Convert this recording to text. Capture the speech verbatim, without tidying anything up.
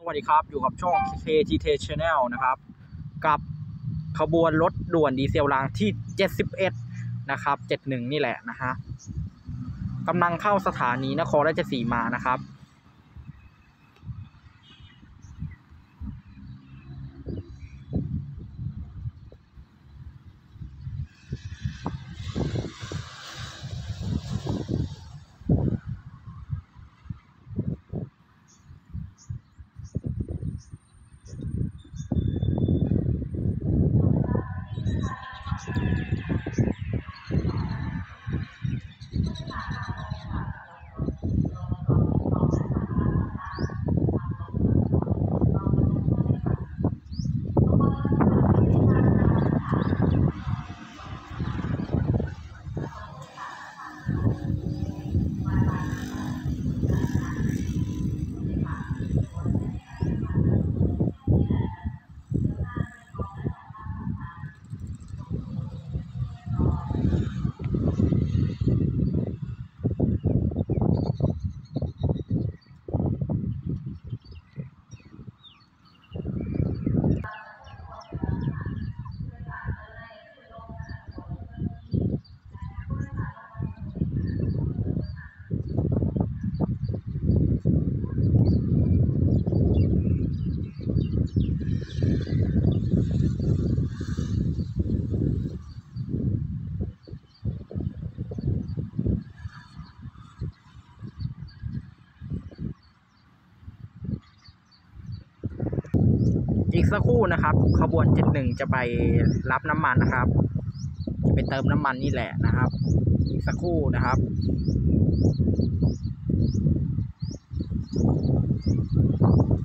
สวัสดีครับอยู่กับช่อง เค ที ที Channel นะครับกับขบวนรถด่วนดีเซลรางที่เจ็ดสิบเอ็ดนะครับเจ็ดสิบเอ็ดนี่แหละนะฮะกำลังเข้าสถานีนครราชสีมานะครับอีกสักครู่นะครับขบวนเจ็ดสิบเอ็ดจะไปรับน้ำมันนะครับจะไปเติมน้ำมันนี่แหละนะครับอีกสักครู่นะครับ